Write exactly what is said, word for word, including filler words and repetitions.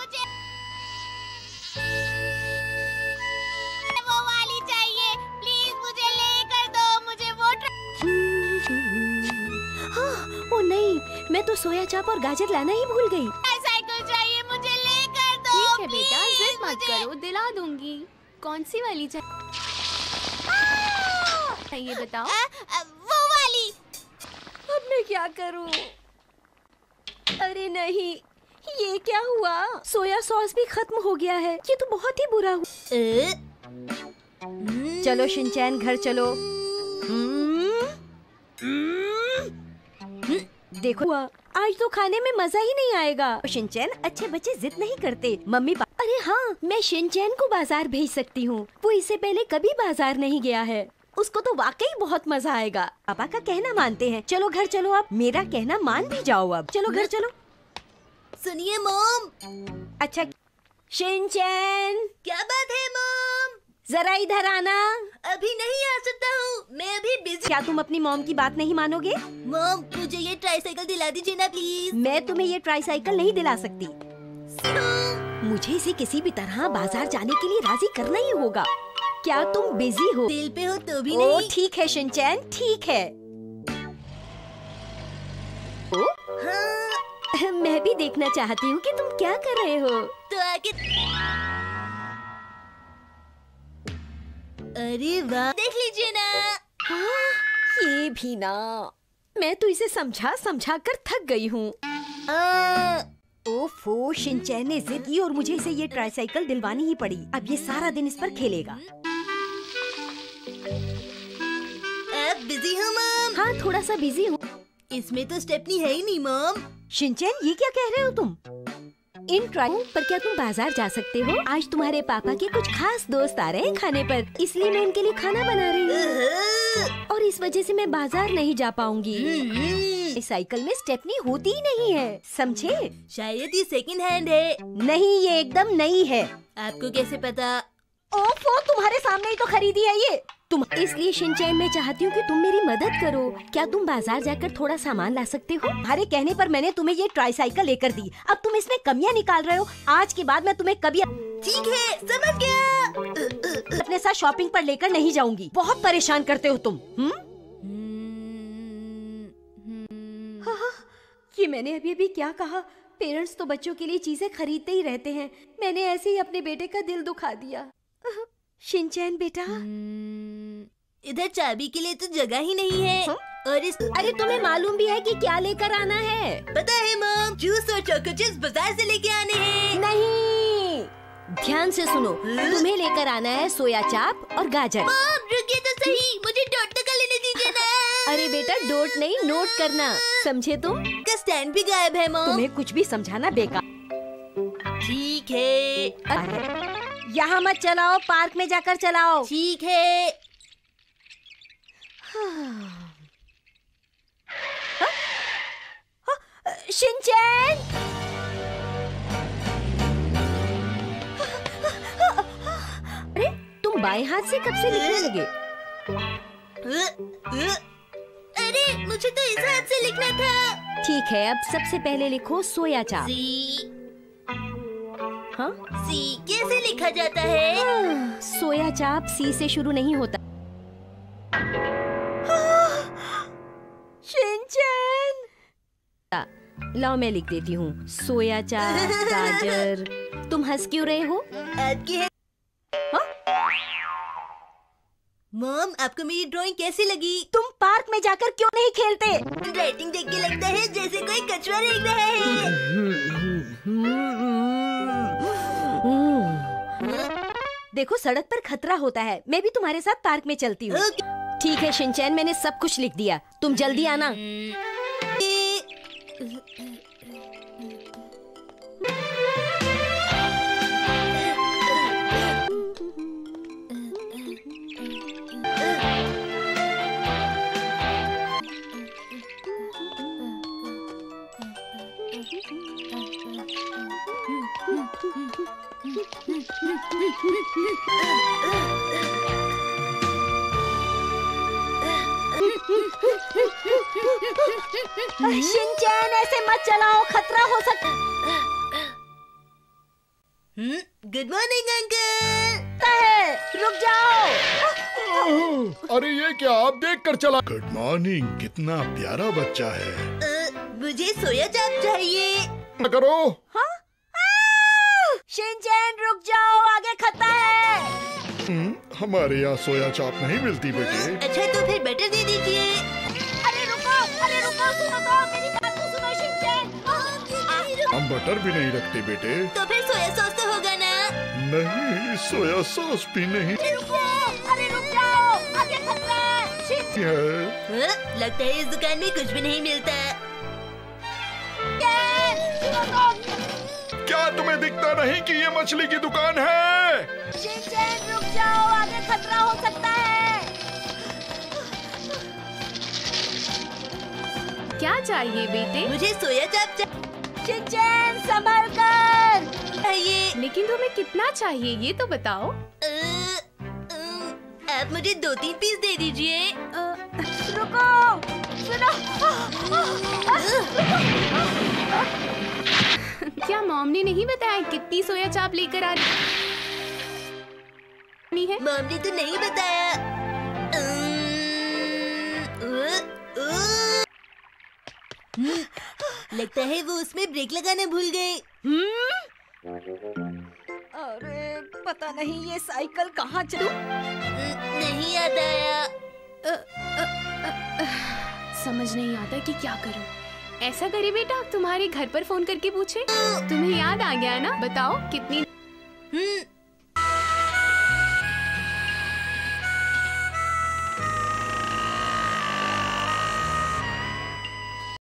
मुझे वो वाली चाहिए, प्लीज मुझे लेकर दो, मुझे वो हाँ, ओ नहीं, मैं तो सोया चाप और गाजर लाना ही भूल गई। साइकिल चाहिए, मुझे लेकर दो। ठीक है बेटा, जिद मत करो, दिला दूंगी। कौन सी वाली चाहिए ये बताओ। आ, आ, वो वाली। अब मैं क्या करूं? अरे नहीं, ये क्या हुआ? सोया सॉस भी खत्म हो गया है। ये तो बहुत ही बुरा हुआ। चलो शिनचैन, घर चलो। देखो आज तो खाने में मजा ही नहीं आएगा। शिनचैन, अच्छे बच्चे जिद नहीं करते। मम्मी पापा, अरे हाँ, मैं शिनचैन को बाजार भेज सकती हूँ। वो इससे पहले कभी बाजार नहीं गया है। उसको तो वाकई बहुत मजा आएगा। पापा का कहना मानते हैं। चलो घर चलो, अब मेरा कहना मान भी जाओ। अब चलो घर चलो। सुनिए मॉम। अच्छा शिनचैन, क्या बात है मॉम? जरा इधर आना। अभी नहीं आ सकता हूँ, मैं अभी बिजी। क्या तुम अपनी मॉम की बात नहीं मानोगे? मॉम, मुझे ये ट्राईसाइकिल दिला दीजिए ना प्लीज। मैं तुम्हें ये ट्राईसाइकिल नहीं दिला सकती। मुझे इसे किसी भी तरह बाजार जाने के लिए राजी करना ही होगा। क्या तुम बिजी हो? दिल पे हो तो भी ओ, नहीं। ठीक है शिनचैन, ठीक है। ओ? हाँ। मैं भी देखना चाहती हूँ कि तुम क्या कर रहे हो। तो आके। अरे वाह, देख लीजिए ना। हाँ, ये भी ना। मैं तो इसे समझा समझा कर थक गई हूँ। ओफो, शिनचैन ने जिद की और मुझे इसे ये ट्राईसाइकिल दिलवानी ही पड़ी। अब ये सारा दिन इस पर खेलेगा। अब बिजी हूँ मॉम। हाँ, थोड़ा सा बिजी हूँ। इसमें तो स्टेपनी है ही नहीं मॉम। शिनचैन, ये क्या कह रहे हो तुम? इन ट्राई पर क्या तुम बाजार जा सकते हो? आज तुम्हारे पापा के कुछ खास दोस्त आ रहे हैं खाने पर, इसलिए मैं उनके लिए खाना बना रही हूँ। और इस वजह से मैं बाजार नहीं जा पाऊंगी। इस साइकिल में स्टेपनी होती ही नहीं है, समझे? शायद ये सेकंड हैंड है। नहीं, ये एकदम नई है। आपको कैसे पता? ओफो, तुम्हारे सामने ही तो खरीदी है ये तुम। इसलिए शिनचैन, मैं चाहती हूँ कि तुम मेरी मदद करो। क्या तुम बाजार जाकर थोड़ा सामान ला सकते हो? तुम्हारे कहने पर मैंने तुम्हें ये ट्राईसाइकिल लेकर दी। अब तुम इसमें कमियां निकाल रहे हो। आज के बाद मैं तुम्हें कभी। ठीक है, समझ गया। अपने साथ शॉपिंग पर लेकर नहीं जाऊंगी। बहुत परेशान करते हो तुम। हम्म? हाँ, हाँ, ये मैंने अभी अभी क्या कहा? पेरेंट्स तो बच्चों के लिए चीजें खरीदते ही रहते हैं। मैंने ऐसे ही अपने बेटे का दिल दुखा दिया। शिनचैन बेटा, इधर चाबी के लिए तो जगह ही नहीं है। हाँ? और इस अरे तुम्हें मालूम भी है कि क्या लेकर आना है? पता है मॉम, जूस और चोको चिप्स बाजार से लेके आने हैं। नहीं, ध्यान से सुनो। तुम्हें लेकर आना है सोया चाप और गाजर। मॉम रुकिए तो सही, मुझे डॉट तक लेने दीजिए ना। अरे बेटा, डोट नहीं, नोट करना, समझे तुम? का स्टैंड भी गायब है मॉम। तुम्हें कुछ भी समझाना बेकार। ठीक है। अरे, यहाँ मत चलाओ, पार्क में जाकर चलाओ। ठीक है। हाँ। हाँ? हाँ? शिनचैन! अरे, तुम बाएं हाथ से कब से लिखने लगे? अरे, मुझे तो इस हाथ से लिखना था। ठीक है, अब सबसे पहले लिखो सोया चाप। सी। हाँ? सी कैसे लिखा जाता है? हाँ, सोया चाप सी से शुरू नहीं होता। शिनचैन! लाओ, मैं लिख देती हूँ। सोया चाप, गाजर। तुम हंस क्यों रहे हो? आपकी है। हाँ? मॉम, आपको मेरी ड्राइंग कैसी लगी? तुम पार्क में जाकर क्यों नहीं खेलते? राइटिंग देख के लगता है जैसे कोई कछुआ रेंग रहा है। देखो, सड़क पर खतरा होता है। मैं भी तुम्हारे साथ पार्क में चलती हूँ। ठीक है शिनचैन, मैंने सब कुछ लिख दिया। तुम जल्दी आना। शिनचैन, ऐसे मत चलाओ, खतरा हो सकता। Good morning uncle. रुक जाओ। अरे ये क्या, आप देख कर चला। गुड मॉर्निंग, कितना प्यारा बच्चा है। अ, मुझे सोया चाप चाहिए। क्या करो? हाँ? शिनचैन रुक जाओ, आगे खतरा है। हम्म, हमारे यहाँ सोया चाप नहीं मिलती बेटे। अच्छा तो फिर बटर दे दीजिए। अरे रुको, अरे रुको, सुनो तो, मेरी बात तो सुनो शिनचैन। हम बटर भी नहीं रखते बेटे। तो फिर सोया सॉस तो होगा ना? नहीं, सोया सॉस भी नहीं अरे रुको, अरे रुक जाओ, आगे खतरा है। शिनचैन, है। अ, लगता है इस दुकान में कुछ भी नहीं मिलता। सुनो तो। क्या तुम्हें दिखता नहीं कि ये मछली की दुकान है? शिनचैन रुक जाओ, आगे खतरा हो सकता है। क्या चाहिए बेटे? मुझे सोया चाप शिनचैन संभल कर। चाहिए। लेकिन तुम्हें कितना चाहिए ये तो बताओ। अ, अ, आप मुझे दो तीन पीस दे दीजिए। रुको, सुनो। क्या मॉम ने नहीं बताया कितनी सोया चाप लेकर आ रही है? मॉम ने तो नहीं बताया। हम्म, लगता है वो उसमें ब्रेक लगाना भूल गए। अरे पता नहीं ये साइकिल कहाँ चलू। नहीं याद आया। समझ नहीं आता कि क्या करूं। ऐसा करे बेटा, तुम्हारे घर पर फोन करके पूछे। तुम्हें याद आ गया ना? बताओ कितनी। हम्म,